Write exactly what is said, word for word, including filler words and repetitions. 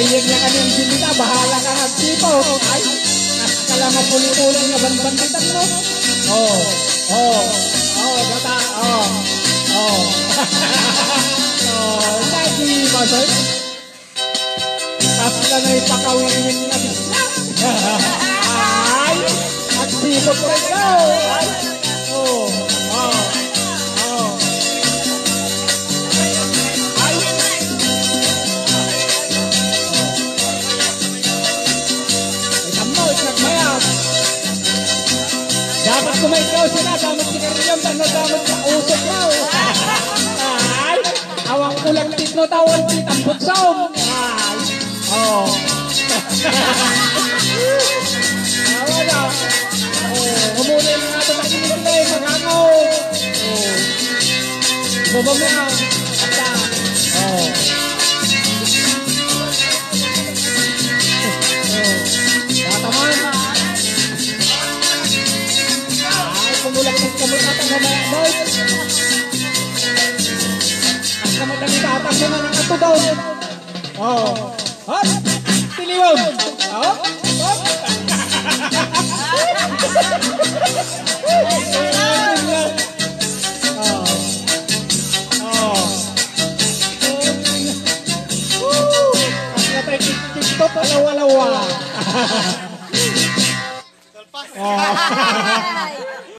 Sayang na kanyang sinita, bahala ka nga tipo. Ay, nakakala mapulit-ulit nga banbanditan mo. Oh, oh, oh, gata, oh, oh. Oh, lagi ba, sir? Tapos ka na ipakawin na bisna. Ay, nagsipot ko ikaw. Ay, oh, oh, oh. Ay, mo, itinagmayat. Dapat kumaikaw sila, damot si Karyam, dahil damot sa usok mo. Ay, awang kulang titno tawon, titang butsom. Ay, oh. Awa na. Oh, kumunay na nga ito sa kinilay, maghangaw. Oh. Baba mo na. Basta. Oh. Taman. Ay, pumulak ng kamutatan na mga boy. Ang kamutang-itatan na ng ato daw. Oh. Hop! Tiliwag! Hop! Hop! Oh. Oh. Woo! Ang natay tiktok alawa-lawa. Oh.